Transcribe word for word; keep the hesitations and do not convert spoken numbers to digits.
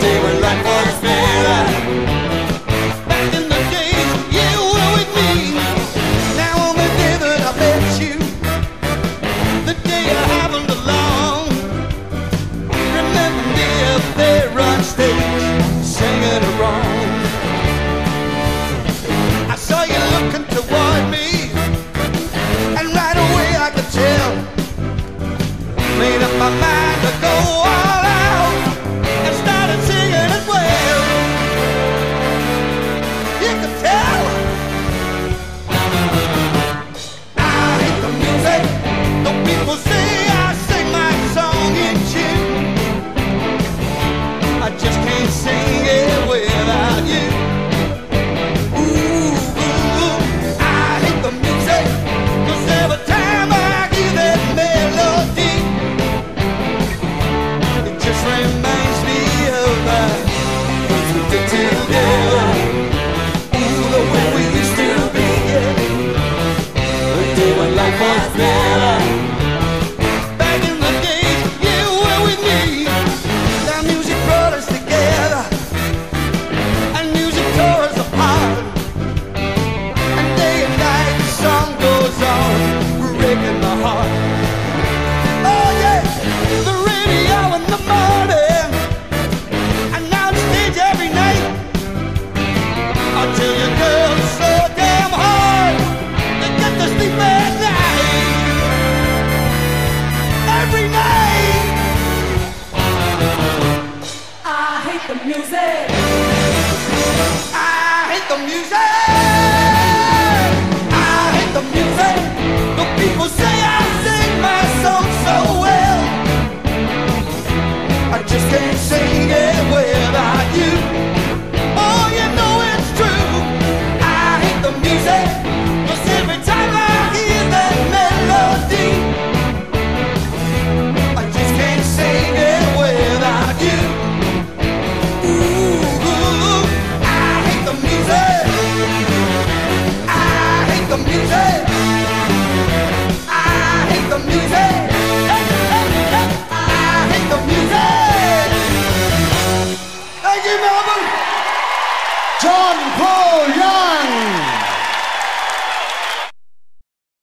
day when life was better. Back in the days you were with me. Now on the day that I met you, the day I happened along. Remember me up there on stage, singing along. I saw you looking toward me, and right away I could tell. Made up my mind to go all out and started singing as well. You could tell. I hate the music. The people say I sing my song in tune. I just can't sing it without you. Ooh, ooh, I hate the music, 'cause every time I hear that melody, it just reminds me of that we did together. Ooh, the way we used to be, yeah. The day when life was better. Back in the days you were with me. That music brought us together, and music tore us apart. And day and night the song goes on, breaking my heart. Oh yeah, the radio in the morning, and now the stage every night. I tell you, girl, it's so damn hard to get to sleep at night. Every night. I hate the music. I hate the music. I hate the music. The people say I sing my song so well. I just can't sing it without you. Oh, you know it's true. I hate the music, 'cause every time I hear that melody, I just can't sing it without you. Ooh, ooh, I hate the music. I hate the music. I hate the music. Hey, hey, hey. I hate the music. Thank you, Melbourne. John Paul Young.